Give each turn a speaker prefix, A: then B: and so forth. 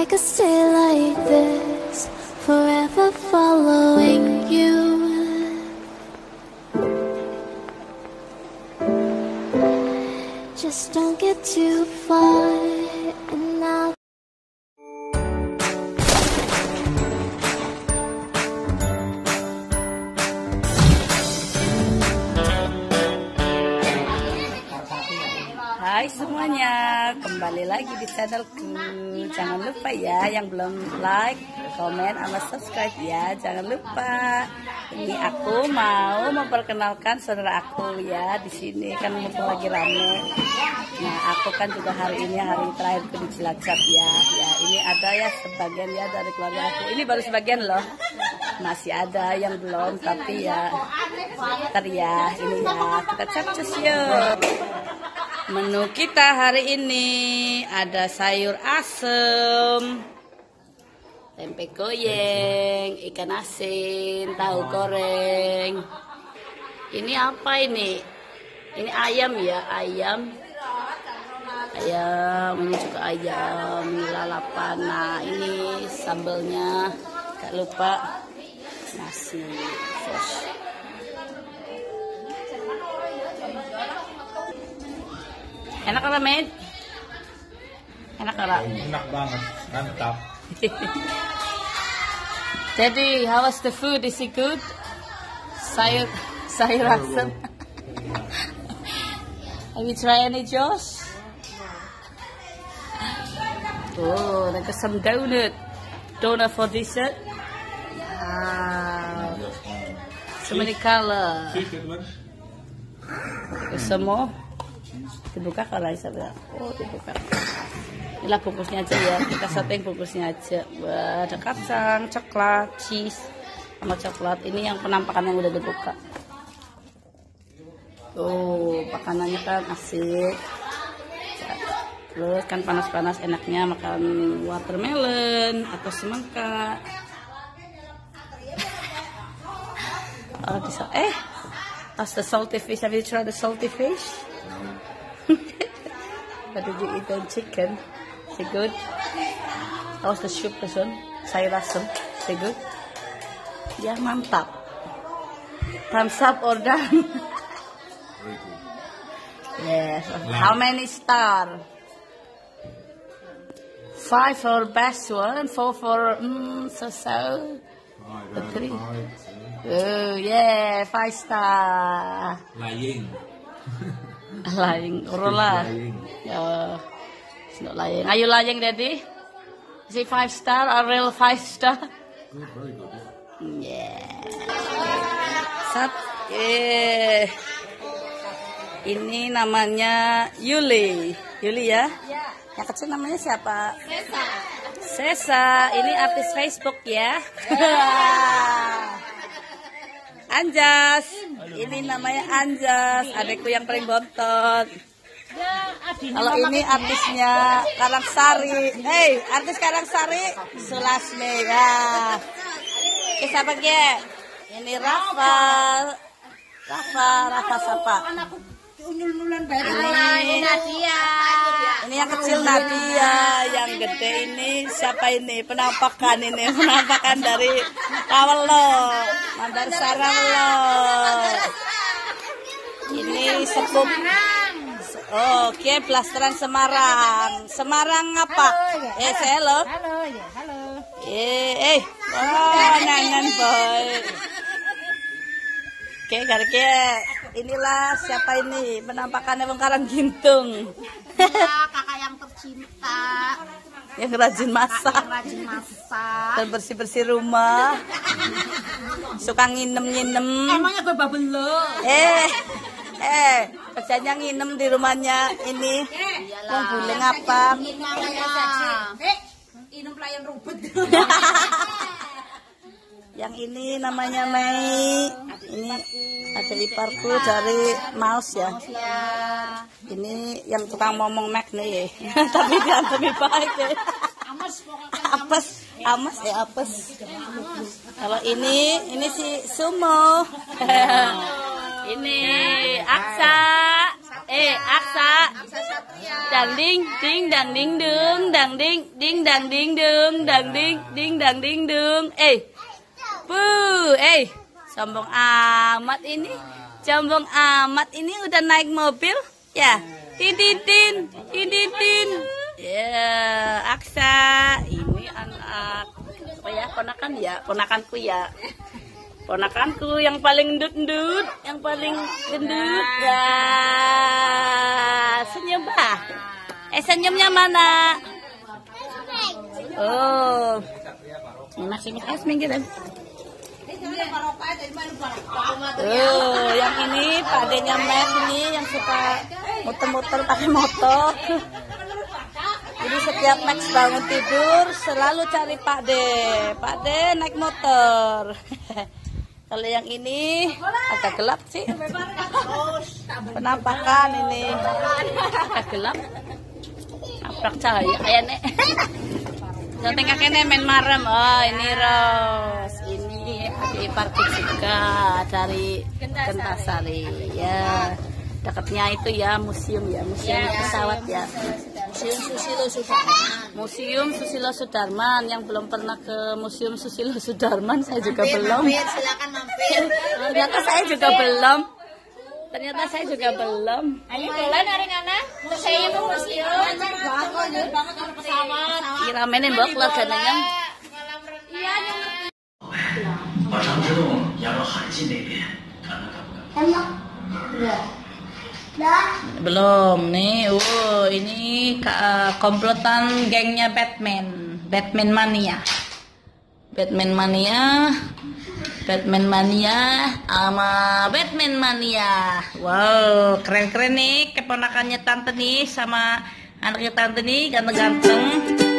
A: I could stay like this, forever following you. Just don't get too far, and I'll
B: Hai semuanya, kembali lagi di channelku. Jangan lupa ya, yang belum like, komen, sama subscribe ya, jangan lupa. Ini aku mau memperkenalkan saudara aku ya, di sini kan mumpung lagi rame. Nah, aku kan juga hari ini hari terakhirku di Cilacap ya. Ya, ini ada ya sebagian ya dari keluarga aku. Ini baru sebagian loh. Masih ada yang belum, tapi ya ntar ya, ini ya kita capcus yuk. Menu kita hari ini ada sayur asem, tempe goyeng, ikan asin, tahu goreng. Ini apa ini? Ini ayam ya, ayam. Ayam, ini juga ayam, ini lalapan. Nah, ini sambelnya, gak lupa nasi sos. Enak kan, Med? Enak kan?
C: Enak banget, mantap.
B: Jadi, how was the food? Is it good? Sayur asam. Have you tried any, Josh? Oh, there's some donut. Donut for dessert. Wow. So many color. Some more. Dibuka kalau Raisa bilang, oh dibuka. Inilah bungkusnya aja ya, kita setting bungkusnya aja. Wah, ada kacang, coklat, cheese, sama coklat. Ini yang penampakan yang udah dibuka. Tuh, makanannya kan asik. Terus kan panas-panas enaknya makan watermelon atau semangka. Oh, how's the salty fish? Have you tried the salty fish? What did you eat on chicken? Is it good? How's the soup person? Sayur asam. Is it good? Ya mantap. Thumbs up or down? Yes. How many star? 5 for best one, 4 for so. 3. Oh yeah, 5 star.
C: Lying.
B: Lying, Rola. Yeah, it's not lying. Are you lying, Daddy? Is it 5 star or real 5 star?
C: Good, very good.
B: Yeah. Sat. Yeah. Ini namanya Yuli. Yuli ya? Yang kecil namanya siapa? Sesa. Ini artis Facebook ya. Anjas, ini namanya Anjas, adekku yang paling bontot. Kalau ini artisnya Karangsari, artis Karangsari, Sulasmi ya. Kisah bagi, ini Rafa siapa? Ini yang kecil Nadia, yang gede ini siapa ini? Penampakan dari Kawelo, Mandar Sarang lo. Ini sepup. Oke, Blasteran Semarang. Semarang apa? Halo. Nanan boy. Oke, garke. Inilah siapa ini? Penampakannya Bang Karang Gintung.
D: Kakak yang tercinta,
B: yang rajin masak, dan bersih rumah, suka nginem.
D: Emangnya gue babelo?
B: Kerjanya nginem di rumahnya ini. Yang buleng apa?
D: Minum pelayan rumput.
B: Yang ini namanya Mei. Ini ada iparku dari Maus ya. Ini yang tukang ngomong Mac nih. Tapi diantemi baik ya. Apes. Kalau ini si Sumo. Ini Aksa. Aksa. Dang ding ding dang ding dung, dang ding ding dang ding dung, dang ding ding dang ding dung. Sombong amat ini. Sombong amat ini udah naik mobil ya. Tiditin, tiditin. Ya, Aksa. Ini anak apa ya? Ponakanku ya. Ponakanku yang paling endut-endut, yang paling gendut. Ya. Senyum bah. Senyumnya mana? Oh. Masih es minggu dan. Yang ini Pak D-nya Matt ini yang suka muter-muter pakai motor. Jadi setiap Max bangun tidur selalu cari Pak D. Pak D naik motor. Kalau yang ini agak gelap sih. Penampakan ini agak gelap. Naprak cahaya kayaknya. Nanti kakeknya main marem. Oh ini Ros. Ini adik ipar juga dari Gentasari. Ya dekatnya itu ya museum pesawat ya. Museum Susilo Sudarman. Yang belum pernah ke Museum Susilo Sudarman saya juga belum.
D: Silakan mampir.
B: Ternyata saya juga belum.
D: Ayo bulan hari ngana. Saya mau museum.
B: Iramennya mbak keluarga nanyang. Belum nih. Ini komplotan gengnya Batman Mania sama Batman Mania. Wow, keren-keren nih keponakannya tante nih sama anaknya tante nih ganteng-ganteng.